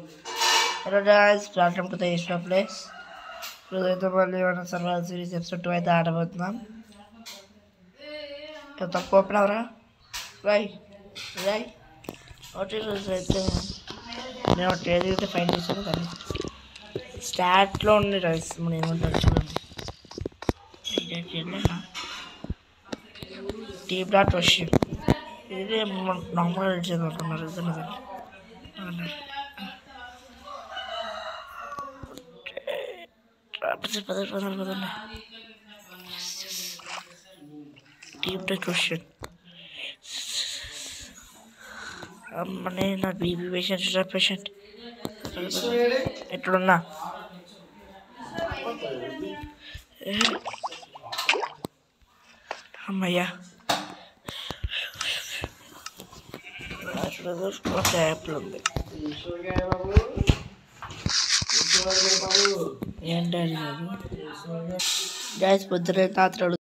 Hello guys, welcome to the Asia Place. ఇప్పుడైతే మళ్ళీ మన సర్వైవల్ సిరీస్ ఎపిసోడ్ 2 అయితే ఆడబోతున్నాం. తక్కువ ఓపెనవరా రాయ్ రాయ్ ఒకటి రోజు అయితే నేను ఒక ట్రేడ్ అయితే ఫైన్ చేశాను కానీ స్టాట్లో ఉంది రైస్ మనం ఏమంటారు చూడండి. టీప్ డాట్ వర్షన్ ఇది నార్మల్ ఎడిషన్ అనుకున్నారు నిజంగా. టీప్ డాట్ వర్షన్ అమ్మనే నా బీబీ పేషెంట్ ఎట్లున్నా అమ్మయ్యా యాప్లు ఉంది ఏంటది గ్యాస్ పొద్దున తాతలు